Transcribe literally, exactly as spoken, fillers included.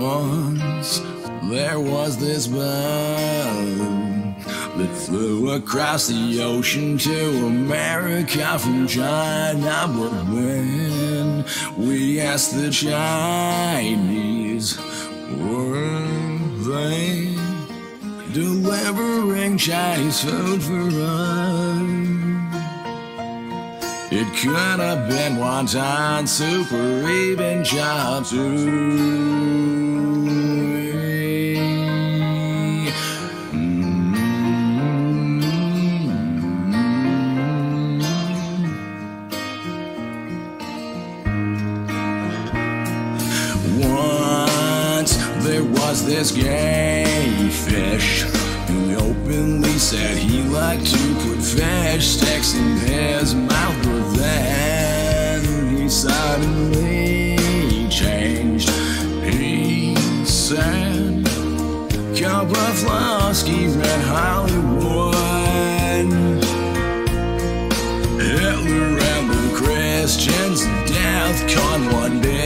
Once there was this bird that flew across the ocean to America from China. But when we asked the Chinese, were they delivering Chinese food for us? It could have been wonton soup or even chop suey. Once there was this gay fish who openly said he liked to put fish sticks in his mouth, but then he suddenly changed. He said, Kapoflowski's in Hollywood, Hitler and the Christians, death con one day.